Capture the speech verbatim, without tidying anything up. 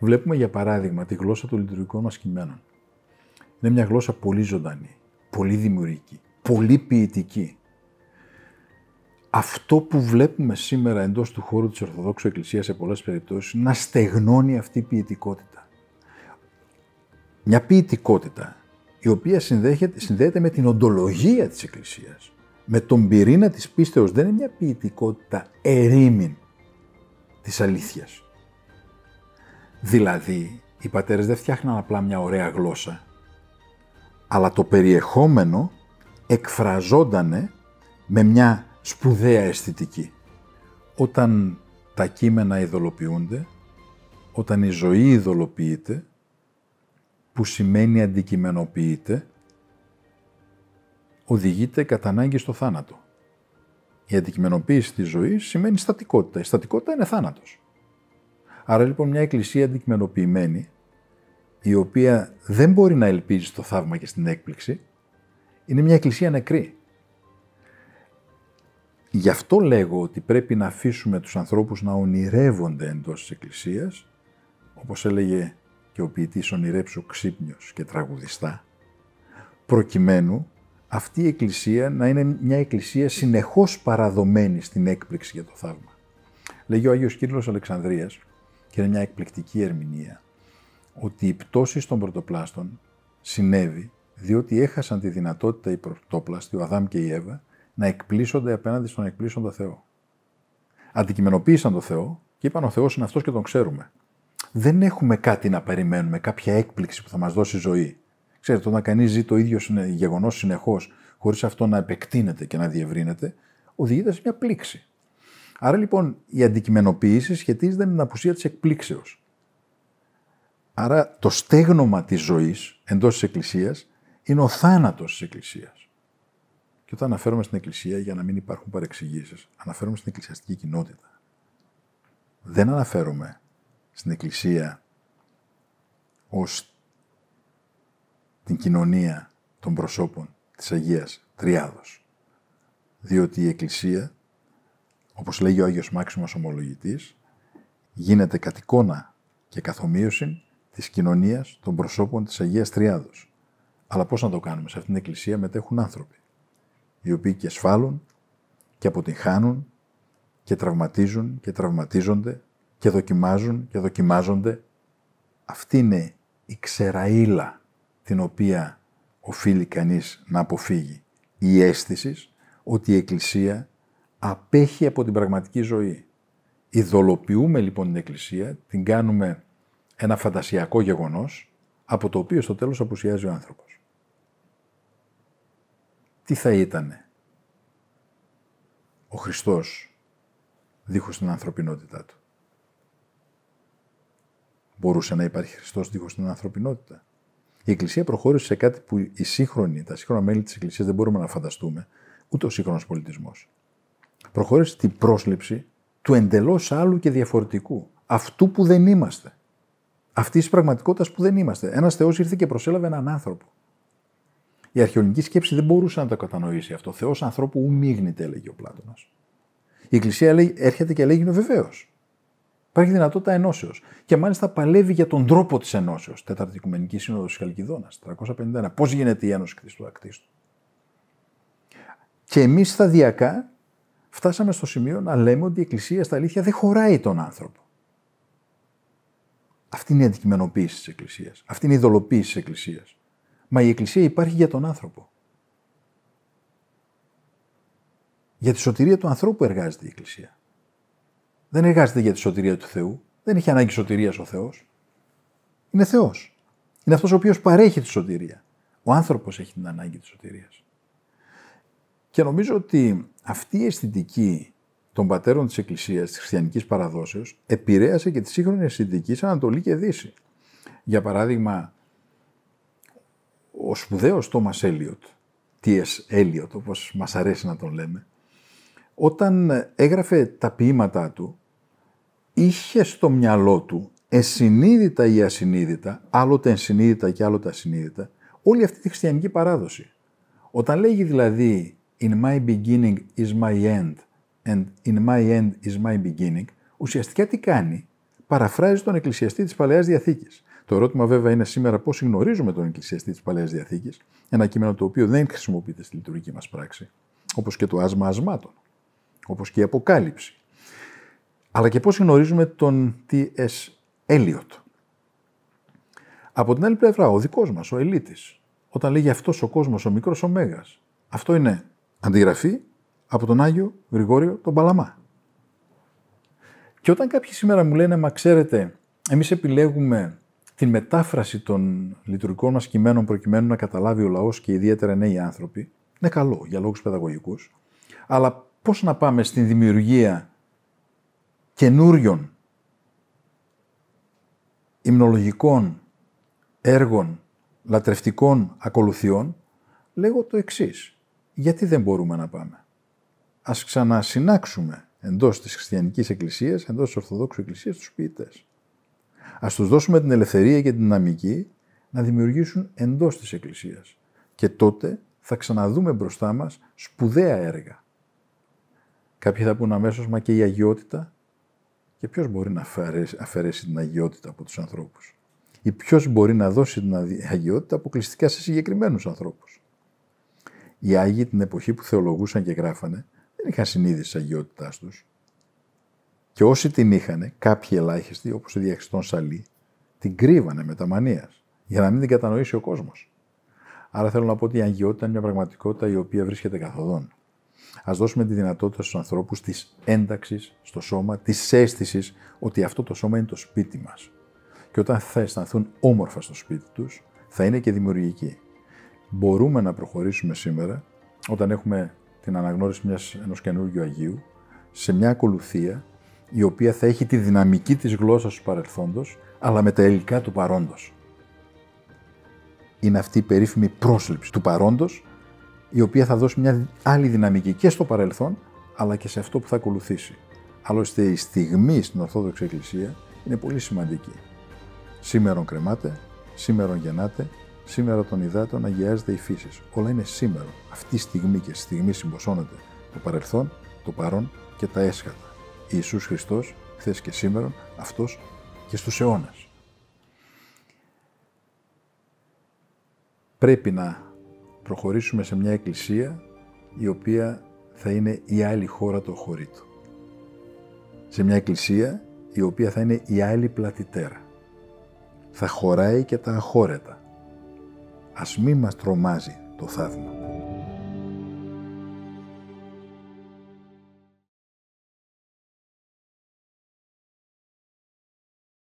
Βλέπουμε για παράδειγμα τη γλώσσα των λειτουργικών μας κειμένων. Είναι μια γλώσσα πολύ ζωντανή, πολύ δημιουργική, πολύ ποιητική. Αυτό που βλέπουμε σήμερα εντός του χώρου της Ορθοδόξου Εκκλησίας σε πολλές περιπτώσεις είναι να στεγνώνει αυτή η ποιητικότητα. Μια ποιητικότητα η οποία συνδέεται με την οντολογία της Εκκλησίας, με τον πυρήνα της πίστεως. Δεν είναι μια ποιητικότητα ερήμην της αλήθειας. Δηλαδή, οι πατέρες δεν φτιάχναν απλά μια ωραία γλώσσα, αλλά το περιεχόμενο εκφραζόντανε με μια σπουδαία αισθητική. Όταν τα κείμενα ειδωλοποιούνται, όταν η ζωή ειδωλοποιείται, που σημαίνει αντικειμενοποιείται, οδηγείται κατά ανάγκη στο θάνατο. Η αντικειμενοποίηση της ζωής σημαίνει στατικότητα. Η στατικότητα είναι θάνατος. Άρα λοιπόν μια εκκλησία αντικειμενοποιημένη, η οποία δεν μπορεί να ελπίζει στο θαύμα και στην έκπληξη, είναι μια εκκλησία νεκρή. Γι' αυτό λέγω ότι πρέπει να αφήσουμε τους ανθρώπους να ονειρεύονται εντός της εκκλησίας, όπως έλεγε και ο ποιητής «Ονειρέψου ξύπνιος και τραγουδιστά», προκειμένου αυτή η εκκλησία να είναι μια εκκλησία συνεχώς παραδομένη στην έκπληξη για το θαύμα. Λέγει ο Άγιος Κύριλλος Αλεξανδρίας, και είναι μια εκπληκτική ερμηνεία, ότι η πτώση των πρωτοπλάστων συνέβη διότι έχασαν τη δυνατότητα οι πρωτόπλαστοι, ο Αδάμ και η Εύα, να εκπλήσονται απέναντι στον εκπλήσοντα Θεό. Αντικειμενοποίησαν τον Θεό και είπαν ο Θεός είναι αυτός και τον ξέρουμε. Δεν έχουμε κάτι να περιμένουμε, κάποια έκπληξη που θα μας δώσει ζωή. Ξέρετε, όταν κανείς ζει το ίδιο γεγονός συνεχώς, χωρίς αυτό να επεκτείνεται και να διευρύνεται, οδηγείται σε μια πλήξη. Άρα λοιπόν η αντικειμενοποίηση σχετίζεται με την απουσία της εκπλήξεως. Άρα το στέγνομα της ζωής εντός της Εκκλησίας είναι ο θάνατος της Εκκλησίας. Και όταν αναφέρομαι στην Εκκλησία, για να μην υπάρχουν παρεξηγήσεις, αναφέρομαι στην εκκλησιαστική κοινότητα. Δεν αναφέρομαι στην Εκκλησία ως την κοινωνία των προσώπων της Αγίας Τριάδος. Διότι η Εκκλησία, όπως λέγει ο Άγιος Μάξιμος Ομολογητής, γίνεται κατ' εικόνα και καθομοίωση της κοινωνίας των προσώπων της Αγίας Τριάδος. Αλλά πώς να το κάνουμε? Σε αυτήν την Εκκλησία μετέχουν άνθρωποι, οι οποίοι και σφάλουν και αποτυγχάνουν και τραυματίζουν και τραυματίζονται και δοκιμάζουν και δοκιμάζονται. Αυτή είναι η ξεραΐλα την οποία οφείλει κανείς να αποφύγει. Η αίσθηση ότι η Εκκλησία απέχει από την πραγματική ζωή. Ιδωλοποιούμε λοιπόν την Εκκλησία, την κάνουμε ένα φαντασιακό γεγονός, από το οποίο στο τέλος απουσιάζει ο άνθρωπος. Τι θα ήτανε ο Χριστός δίχως την ανθρωπινότητά του? Μπορούσε να υπάρχει Χριστός δίχως την ανθρωπινότητα? Η Εκκλησία προχώρησε σε κάτι που οι σύγχρονοι, τα σύγχρονα μέλη της Εκκλησίας δεν μπορούμε να φανταστούμε, ούτε ο σύγχρονος πολιτισμός. Προχώρησε στην πρόσληψη του εντελώς άλλου και διαφορετικού. Αυτού που δεν είμαστε. Αυτής της πραγματικότητας που δεν είμαστε. Ένας Θεός ήρθε και προσέλαβε έναν άνθρωπο. Η αρχαιολογική σκέψη δεν μπορούσε να το κατανοήσει αυτό. Θεός ανθρώπου ου μίγνηται, έλεγε ο Πλάτωνας. Η Εκκλησία λέει, έρχεται και λέγει βεβαίως. Υπάρχει δυνατότητα ενώσεως. Και μάλιστα παλεύει για τον τρόπο της ενώσεως. Τέταρτη Οικουμενική Σύνοδος της Χαλκιδόνας, τριακόσια πενήντα ένα. Πώς γίνεται η ένωση Χριστού ακτίστου? Και εμείς σταδιακά φτάσαμε στο σημείο να λέμε ότι η Εκκλησία στα αλήθεια δεν χωράει τον άνθρωπο. Αυτή είναι η αντικειμενοποίηση της Εκκλησίας. Αυτή είναι η ειδωλοποίηση της Εκκλησίας. Μα η Εκκλησία υπάρχει για τον άνθρωπο. Για τη σωτηρία του ανθρώπου εργάζεται η Εκκλησία. Δεν εργάζεται για τη σωτηρία του Θεού. Δεν έχει ανάγκη σωτηρίας ο Θεός. Είναι Θεός. Είναι αυτός ο οποίος παρέχει τη σωτηρία. Ο άνθρωπος έχει την ανάγκη της σωτηρίας. Και νομίζω ότι αυτή η αισθητική των πατέρων της Εκκλησίας, της χριστιανικής παραδόσεως, επηρέασε και τη σύγχρονη αισθητική σε Ανατολή και Δύση. Για παράδειγμα, ο σπουδαίος Τόμας Έλιοτ, τι ες Eliot, όπως μας αρέσει να τον λέμε, όταν έγραφε τα ποίηματά του, είχε στο μυαλό του, εσυνείδητα ή ασυνείδητα, άλλοτε ενσυνείδητα και άλλοτε ασυνείδητα, όλη αυτή τη χριστιανική παράδοση. Όταν λέγει δηλαδή «In my beginning is my end and in my end is my beginning», ουσιαστικά τι κάνει? παραφράζει τον εκκλησιαστή της Παλαιάς Διαθήκης. Το ερώτημα βέβαια είναι σήμερα πώς γνωρίζουμε τον εκκλησιαστή της Παλαιάς Διαθήκης, ένα κείμενο το οποίο δεν χρησιμοποιείται στη λειτουργική μας πράξη, όπως και το άσμα ασμάτων, όπως και η Αποκάλυψη. Αλλά και πώς γνωρίζουμε τον Τι Ες Eliot. Από την άλλη πλευρά, ο δικός μας, ο Ελίτης, όταν λέγει αυτός ο κόσμος, ο μικρός ο Μέγας, αυτό είναι αντιγραφή από τον Άγιο Γρηγόριο τον Παλαμά. Και όταν κάποιοι σήμερα μου λένε, μα ξέρετε, εμείς επιλέγουμε την μετάφραση των λειτουργικών μας κειμένων προκειμένου να καταλάβει ο λαός και ιδιαίτερα νέοι άνθρωποι, είναι καλό για λόγους παιδαγωγικούς, αλλά πώς να πάμε στην δημιουργία καινούριων υμνολογικών έργων, λατρευτικών ακολουθιών, λέγω το εξής. Γιατί δεν μπορούμε να πάμε? Ας ξανασυνάξουμε εντός της χριστιανικής εκκλησίας, εντός της Ορθοδόξου εκκλησίας, τους ποιητές. Ας τους δώσουμε την ελευθερία και την δυναμική να δημιουργήσουν εντός της εκκλησίας. Και τότε θα ξαναδούμε μπροστά μας σπουδαία έργα. Κάποιοι θα πούν αμέσως, μα και η αγιότητα. Και ποιος μπορεί να αφαιρέσει, αφαιρέσει την αγιότητα από τους ανθρώπους? Ή ποιος μπορεί να δώσει την αγιότητα αποκλειστικά σε συγκεκριμένους ανθρώπους? Οι Άγιοι την εποχή που θεολογούσαν και γράφανε δεν είχαν συνείδηση της αγιότητάς τους. Και όσοι την είχαν, κάποιοι ελάχιστοι, όπως ο Διαχριστών Σαλή, την κρύβανε με τα μανίας, για να μην την κατανοήσει ο κόσμος. Άρα θέλω να πω ότι η αγιότητα είναι μια πραγματικότητα η οποία βρίσκεται καθοδόν. Ας δώσουμε τη δυνατότητα στους ανθρώπους της ένταξης στο σώμα, της αίσθησης ότι αυτό το σώμα είναι το σπίτι μας. Και όταν θα αισθανθούν όμορφα στο σπίτι τους, θα είναι και δημιουργικοί. Μπορούμε να προχωρήσουμε σήμερα, όταν έχουμε την αναγνώριση μιας, ενός καινούργιου Αγίου, σε μια ακολουθία η οποία θα έχει τη δυναμική της γλώσσας του παρελθόντος, αλλά με τα υλικά του παρόντος. Είναι αυτή η περίφημη πρόσληψη του παρόντος, η οποία θα δώσει μια άλλη δυναμική και στο παρελθόν, αλλά και σε αυτό που θα ακολουθήσει. Άλλωστε, η στιγμή στην Ορθόδοξη Εκκλησία είναι πολύ σημαντική. Σήμερον κρεμάται, σήμερον γεννάται, σήμερα των υδάτων αγιάζεται η φύση. Όλα είναι σήμερα. Αυτή η στιγμή και στη στιγμή συμποσώνεται το παρελθόν, το παρόν και τα έσχατα. Ιησούς Χριστός, χθες και σήμερα, αυτός και στους αιώνας. Πρέπει να προχωρήσουμε σε μια εκκλησία η οποία θα είναι η άλλη χώρα του οχωρήτου. Σε μια εκκλησία η οποία θα είναι η άλλη πλατητέρα. Θα χωράει και τα αχώρετα. Ας μη μας τρομάζει το θαύμα.